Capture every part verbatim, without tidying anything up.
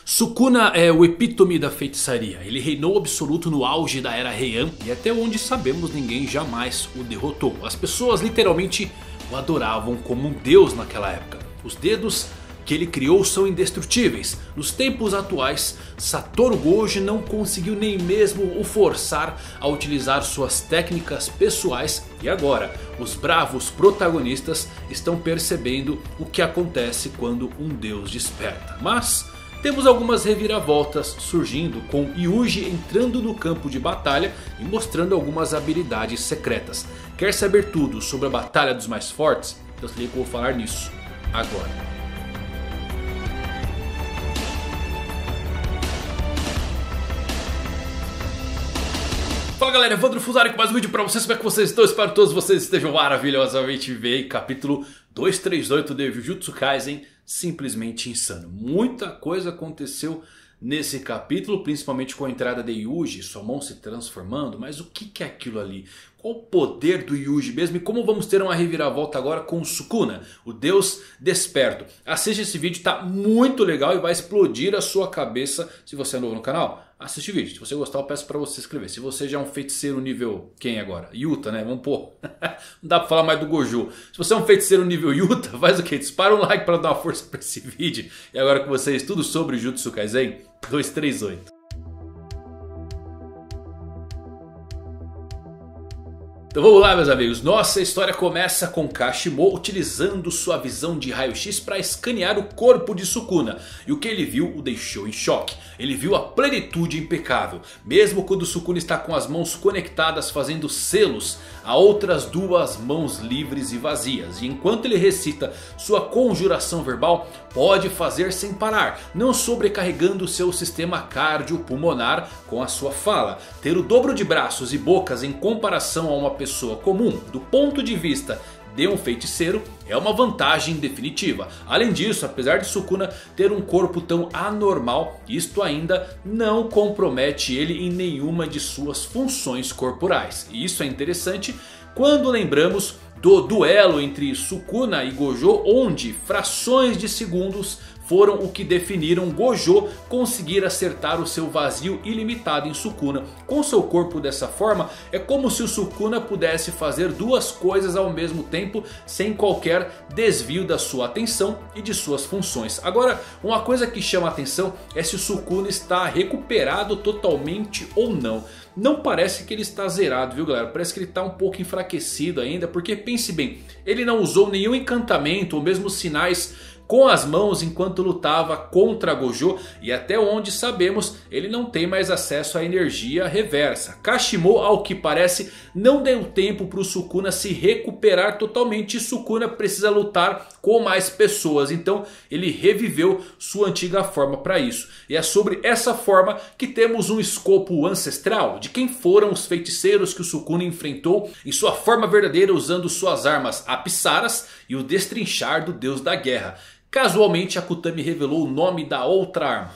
Sukuna é o epítome da feitiçaria. Ele reinou absoluto no auge da era Heian e até onde sabemos ninguém jamais o derrotou. As pessoas literalmente o adoravam como um deus naquela época. Os dedos que ele criou são indestrutíveis. Nos tempos atuais, Satoru Gojo não conseguiu nem mesmo o forçar a utilizar suas técnicas pessoais. E agora, os bravos protagonistas estão percebendo o que acontece quando um deus desperta. Mas temos algumas reviravoltas surgindo, com Yuji entrando no campo de batalha e mostrando algumas habilidades secretas. Quer saber tudo sobre a batalha dos mais fortes? Então se liga que eu vou falar nisso agora. Fala galera, Evandro Fusari com mais um vídeo pra vocês. Como é que vocês estão? Espero que todos vocês estejam maravilhosamente bem. Capítulo duzentos e trinta e oito de Jujutsu Kaisen, simplesmente insano. Muita coisa aconteceu nesse capítulo, principalmente com a entrada de Yuji, sua mão se transformando. Mas o que é aquilo ali? Qual o poder do Yuji mesmo? E como vamos ter uma reviravolta agora com Sukuna, o deus desperto? Assiste esse vídeo, tá muito legal e vai explodir a sua cabeça. Se você é novo no canal, assiste o vídeo. Se você gostar, eu peço pra você se inscrever. Se você já é um feiticeiro nível... quem agora? Yuta, né? Vamos pôr. Não dá pra falar mais do Gojo. Se você é um feiticeiro nível Yuta, faz o quê? Dispara um like pra dar uma força pra esse vídeo. E agora com vocês, tudo sobre Jujutsu Kaisen duzentos e trinta e oito. Então vamos lá meus amigos, nossa história começa com Kashimo utilizando sua visão de raio-x para escanear o corpo de Sukuna. E o que ele viu o deixou em choque. Ele viu a plenitude impecável. Mesmo quando Sukuna está com as mãos conectadas fazendo selos, há outras duas mãos livres e vazias. E enquanto ele recita sua conjuração verbal, pode fazer sem parar, não sobrecarregando seu sistema cardiopulmonar com a sua fala. Ter o dobro de braços e bocas em comparação a uma pessoa comum, do ponto de vista de um feiticeiro, é uma vantagem definitiva. Além disso, apesar de Sukuna ter um corpo tão anormal, isto ainda não compromete ele em nenhuma de suas funções corporais. E isso é interessante quando lembramos do duelo entre Sukuna e Gojo, onde frações de segundos foram o que definiram Gojo conseguir acertar o seu vazio ilimitado em Sukuna. Com seu corpo dessa forma, é como se o Sukuna pudesse fazer duas coisas ao mesmo tempo, sem qualquer desvio da sua atenção e de suas funções. Agora, uma coisa que chama a atenção é se o Sukuna está recuperado totalmente ou não. Não parece que ele está zerado, viu galera? Parece que ele está um pouco enfraquecido ainda, porque pense bem, ele não usou nenhum encantamento ou mesmo sinais com as mãos enquanto lutava contra Gojo. E até onde sabemos, ele não tem mais acesso à energia reversa. Kashimo, ao que parece, não deu tempo para o Sukuna se recuperar totalmente. E Sukuna precisa lutar com mais pessoas. Então ele reviveu sua antiga forma para isso. E é sobre essa forma que temos um escopo ancestral de quem foram os feiticeiros que o Sukuna enfrentou em sua forma verdadeira, usando suas armas Apsaras e o destrinchar do deus da guerra. Casualmente a Kutami revelou o nome da outra arma.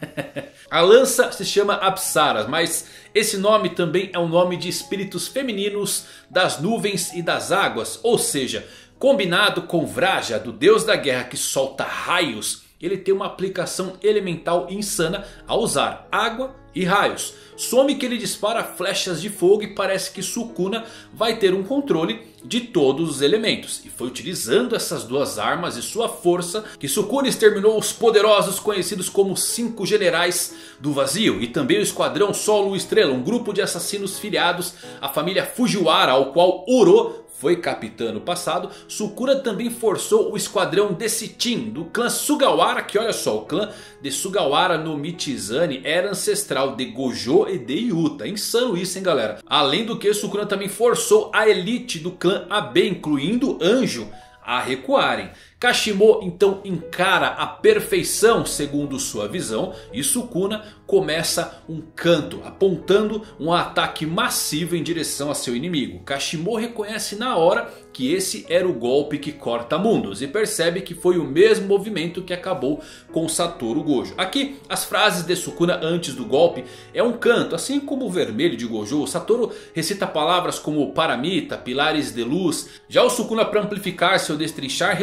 A lança se chama Apsaras, mas esse nome também é um nome de espíritos femininos das nuvens e das águas. Ou seja, combinado com Vraja, do deus da guerra que solta raios, ele tem uma aplicação elemental insana ao usar água e raios. Some que ele dispara flechas de fogo e parece que Sukuna vai ter um controle de todos os elementos. E foi utilizando essas duas armas e sua força que Sukuna exterminou os poderosos conhecidos como Cinco Generais do Vazio. E também o Esquadrão Sol Lua Estrela, um grupo de assassinos filiados à família Fujiwara, ao qual Uro foi capitã no passado. Sukuna também forçou o esquadrão Desitin do clã Sugawara, que olha só, o clã de Sugawara no Michizane era ancestral de Gojo e de Yuta. Insano isso, hein galera. Além do que, Sukuna também forçou a elite do clã Abe, incluindo Anjo, a recuarem. Kashimo então encara a perfeição segundo sua visão e Sukuna começa um canto, apontando um ataque massivo em direção a seu inimigo. Kashimo reconhece na hora que esse era o golpe que corta mundos e percebe que foi o mesmo movimento que acabou com Satoru Gojo. Aqui as frases de Sukuna antes do golpe é um canto, assim como o vermelho de Gojo. Satoru recita palavras como paramita, pilares de luz. Já o Sukuna, para amplificar seu destrinchar, recita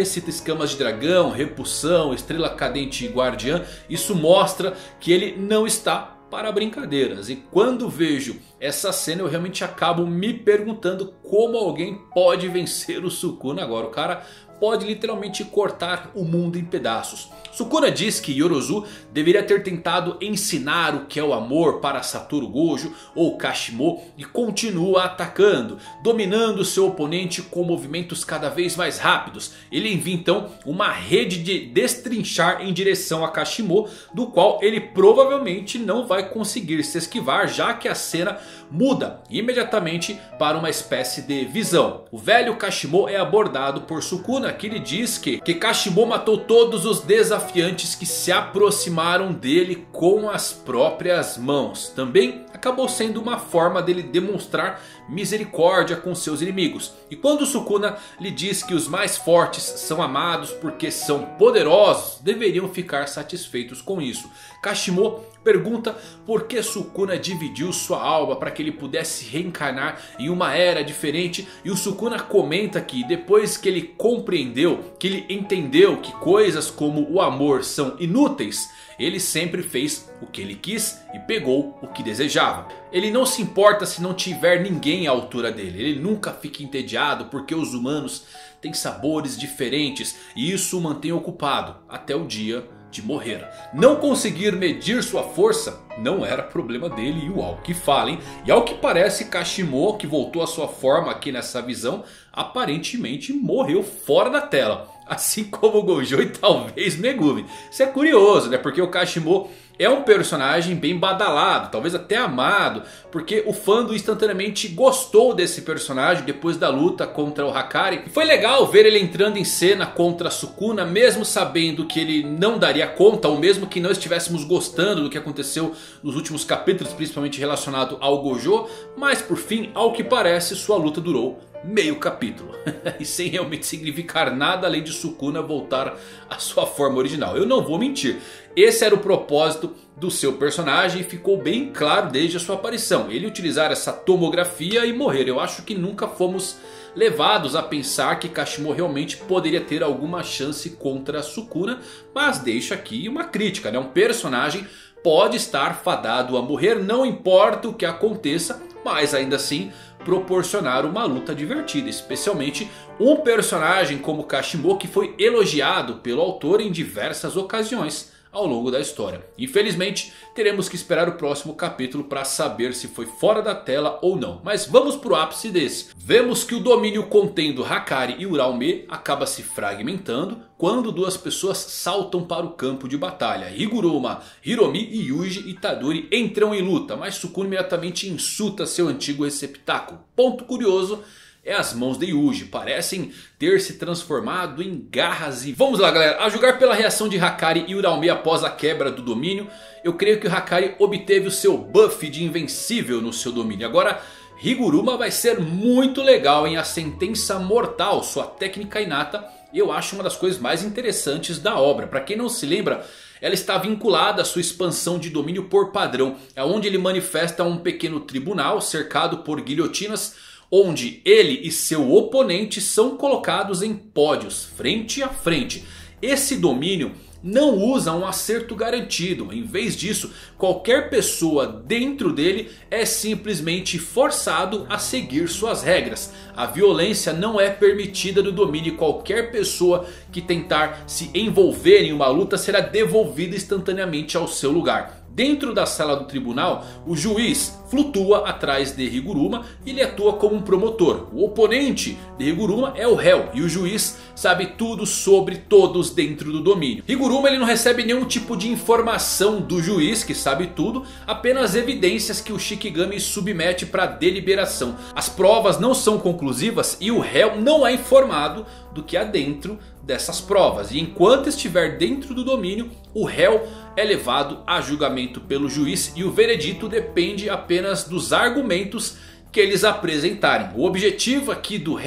escamas de dragão, repulsão, estrela cadente e guardiã. Isso mostra que ele não está para brincadeiras. E quando vejo essa cena eu realmente acabo me perguntando como alguém pode vencer o Sukuna agora. O cara pode literalmente cortar o mundo em pedaços. Sukuna diz que Yorozu deveria ter tentado ensinar o que é o amor para Satoru Gojo ou Kashimo e continua atacando, dominando seu oponente com movimentos cada vez mais rápidos. Ele envia então uma rede de destrinchar em direção a Kashimo, do qual ele provavelmente não vai conseguir se esquivar, já que a cena muda imediatamente para uma espécie de visão. O velho Kashimo é abordado por Sukuna, que lhe diz que, que Kashimo matou todos os desafiantes que se aproximaram dele com as próprias mãos. Também acabou sendo uma forma dele demonstrar misericórdia com seus inimigos. E quando Sukuna lhe diz que os mais fortes são amados porque são poderosos, deveriam ficar satisfeitos com isso. Kashimo pergunta por que Sukuna dividiu sua alma para que ele pudesse reencarnar em uma era diferente. E o Sukuna comenta que depois que ele compreendeu, que ele entendeu que coisas como o amor são inúteis, ele sempre fez o que ele quis e pegou o que desejava. Ele não se importa se não tiver ninguém à altura dele. Ele nunca fica entediado porque os humanos têm sabores diferentes e isso o mantém ocupado até o dia de morrer. Não conseguir medir sua força não era problema dele, e ao que falem, e ao que parece, Kashimo, que voltou à sua forma aqui nessa visão, aparentemente morreu fora da tela, assim como Gojo e talvez Megumi. Isso é curioso, né? Porque o Kashimo é um personagem bem badalado, talvez até amado, porque o fandom instantaneamente gostou desse personagem depois da luta contra o Hakari. E foi legal ver ele entrando em cena contra Sukuna, mesmo sabendo que ele não daria conta, ou mesmo que não estivéssemos gostando do que aconteceu nos últimos capítulos, principalmente relacionado ao Gojo. Mas por fim, ao que parece, sua luta durou meio capítulo. E sem realmente significar nada além de Sukuna voltar à sua forma original. Eu não vou mentir, esse era o propósito do seu personagem e ficou bem claro desde a sua aparição. Ele utilizar essa tomografia e morrer. Eu acho que nunca fomos levados a pensar que Kashimo realmente poderia ter alguma chance contra Sukuna. Mas deixo aqui uma crítica, né? Um personagem pode estar fadado a morrer, não importa o que aconteça, mas ainda assim proporcionar uma luta divertida. Especialmente um personagem como Kashimo, que foi elogiado pelo autor em diversas ocasiões ao longo da história. Infelizmente teremos que esperar o próximo capítulo para saber se foi fora da tela ou não. Mas vamos para o ápice desse. Vemos que o domínio contendo Hakari e Uraume acaba se fragmentando quando duas pessoas saltam para o campo de batalha. Higuruma, Hiromi e Yuji Itadori entram em luta, mas Sukuna imediatamente insulta seu antigo receptáculo. Ponto curioso é as mãos de Yuji, parecem ter se transformado em garras. E vamos lá, galera, a julgar pela reação de Hakari e Uraume após a quebra do domínio, eu creio que o Hakari obteve o seu buff de invencível no seu domínio. Agora Higuruma vai ser muito legal em A Sentença Mortal, sua técnica inata. Eu acho uma das coisas mais interessantes da obra. Para quem não se lembra, ela está vinculada à sua expansão de domínio por padrão, onde ele manifesta um pequeno tribunal cercado por guilhotinas, onde ele e seu oponente são colocados em pódios, frente a frente. Esse domínio não usa um acerto garantido. Em vez disso, qualquer pessoa dentro dele é simplesmente forçado a seguir suas regras. A violência não é permitida no domínio e qualquer pessoa que tentar se envolver em uma luta será devolvida instantaneamente ao seu lugar. Dentro da sala do tribunal, o juiz flutua atrás de Higuruma e ele atua como um promotor. O oponente de Higuruma é o réu e o juiz sabe tudo sobre todos dentro do domínio. Higuruma ele não recebe nenhum tipo de informação do juiz que sabe tudo, apenas evidências que o Shikigami submete para deliberação. As provas não são conclusivas e o réu não é informado do que há dentro dessas provas. E enquanto estiver dentro do domínio, o réu é levado a julgamento pelo juiz e o veredito depende apenas dos argumentos que eles apresentarem. O objetivo aqui do réu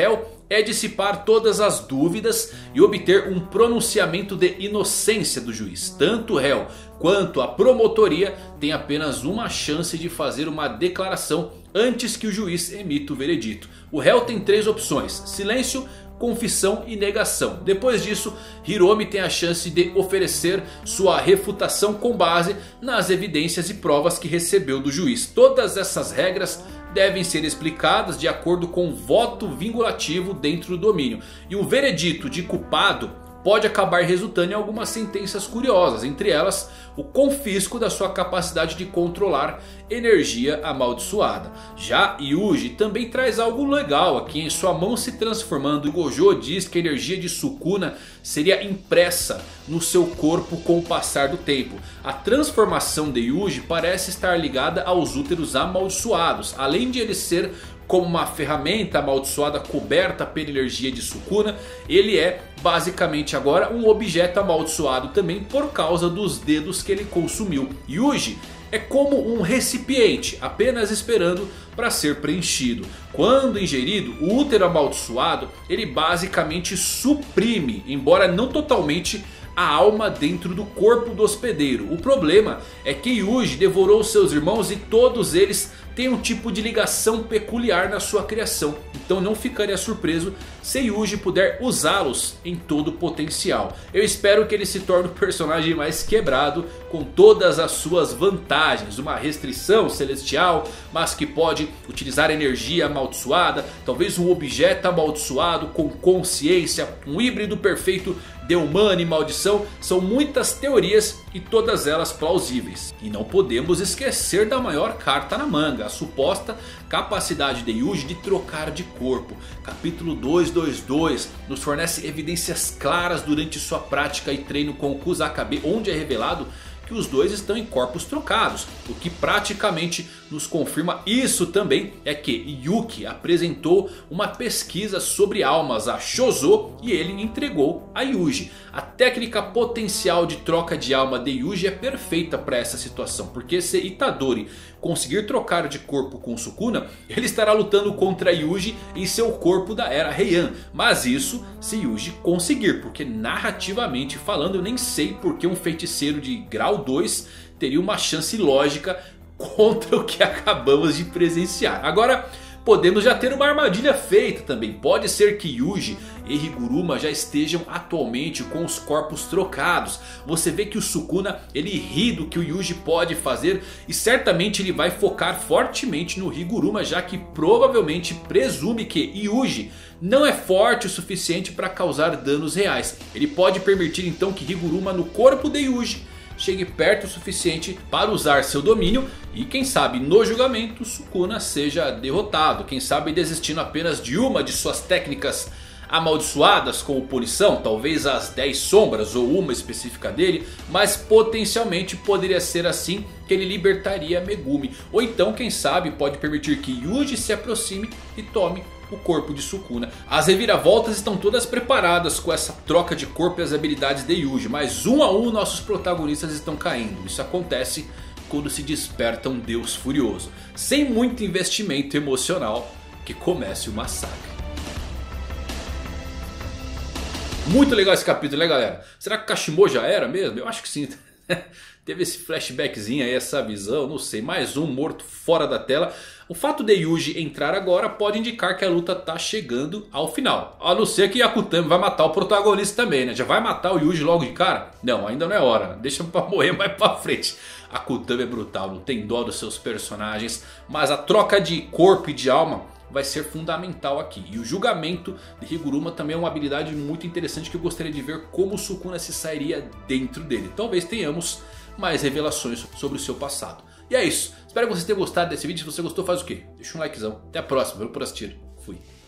é dissipar todas as dúvidas e obter um pronunciamento de inocência do juiz. Tanto o réu quanto a promotoria têm apenas uma chance de fazer uma declaração antes que o juiz emita o veredito. O réu tem três opções: silêncio, confissão e negação. Depois disso, Hiromi tem a chance de oferecer sua refutação com base nas evidências e provas que recebeu do juiz. Todas essas regras devem ser explicadas de acordo com o voto vingulativo dentro do domínio. E o veredito de culpado pode acabar resultando em algumas sentenças curiosas. Entre elas, o confisco da sua capacidade de controlar energia amaldiçoada. Já Yuji também traz algo legal aqui, em sua mão se transformando. O Gojo diz que a energia de Sukuna seria impressa no seu corpo com o passar do tempo. A transformação de Yuji parece estar ligada aos úteros amaldiçoados. Além de ele ser como uma ferramenta amaldiçoada coberta pela energia de Sukuna, ele é basicamente agora um objeto amaldiçoado também por causa dos dedos que ele consumiu. Yuji é como um recipiente apenas esperando para ser preenchido. Quando ingerido, o útero amaldiçoado ele basicamente suprime, embora não totalmente, a alma dentro do corpo do hospedeiro. O problema é que Yuji devorou seus irmãos e todos eles têm um tipo de ligação peculiar na sua criação. Então não ficaria surpreso se Yuji puder usá-los em todo o potencial. Eu espero que ele se torne um personagem mais quebrado, com todas as suas vantagens. Uma restrição celestial, mas que pode utilizar energia amaldiçoada. Talvez um objeto amaldiçoado com consciência. Um híbrido perfeito de humano e maldição. São muitas teorias e todas elas plausíveis. E não podemos esquecer da maior carta na manga: a suposta capacidade de Yuji de trocar de corpo. Capítulo duzentos e vinte e dois nos fornece evidências claras durante sua prática e treino com o Kusakabe, onde é revelado que os dois estão em corpos trocados. O que praticamente nos confirma isso também é que Yuki apresentou uma pesquisa sobre almas a Shozo e ele entregou a Yuji. A técnica potencial de troca de alma de Yuji é perfeita para essa situação, porque se Itadori conseguir trocar de corpo com Sukuna, ele estará lutando contra Yuji em seu corpo da era Heian. Mas isso se Yuji conseguir, porque narrativamente falando eu nem sei porque um feiticeiro de grau dois teria uma chance lógica contra o que acabamos de presenciar. Agora podemos já ter uma armadilha feita também. Pode ser que Yuji e Higuruma já estejam atualmente com os corpos trocados. Você vê que o Sukuna ele ri do que o Yuji pode fazer e certamente ele vai focar fortemente no Higuruma, já que provavelmente presume que Yuji não é forte o suficiente para causar danos reais. Ele pode permitir então que Higuruma no corpo de Yuji chegue perto o suficiente para usar seu domínio e quem sabe no julgamento Sukuna seja derrotado. Quem sabe desistindo apenas de uma de suas técnicas amaldiçoadas como punição. Talvez as dez sombras ou uma específica dele. Mas potencialmente poderia ser assim que ele libertaria Megumi. Ou então quem sabe pode permitir que Yuji se aproxime e tome o corpo de Sukuna. As reviravoltas estão todas preparadas com essa troca de corpo e as habilidades de Yuji. Mas um a um nossos protagonistas estão caindo. Isso acontece quando se desperta um deus furioso. Sem muito investimento emocional, que comece o massacre. Muito legal esse capítulo, né galera? Será que Kashimo já era mesmo? Eu acho que sim. Teve esse flashbackzinho aí, essa visão, não sei. Mais um morto fora da tela. O fato de Yuji entrar agora pode indicar que a luta está chegando ao final. A não ser que Akutami vai matar o protagonista também, né? Já vai matar o Yuji logo de cara? Não, ainda não é hora. Deixa pra morrer mais pra frente. Akutami é brutal, não tem dó dos seus personagens. Mas a troca de corpo e de alma vai ser fundamental aqui. E o julgamento de Higuruma também é uma habilidade muito interessante que eu gostaria de ver como o Sukuna se sairia dentro dele. Talvez tenhamos mais revelações sobre o seu passado. E é isso. Espero que vocês tenham gostado desse vídeo. Se você gostou, faz o quê? Deixa um likezão. Até a próxima. Valeu por assistir. Fui.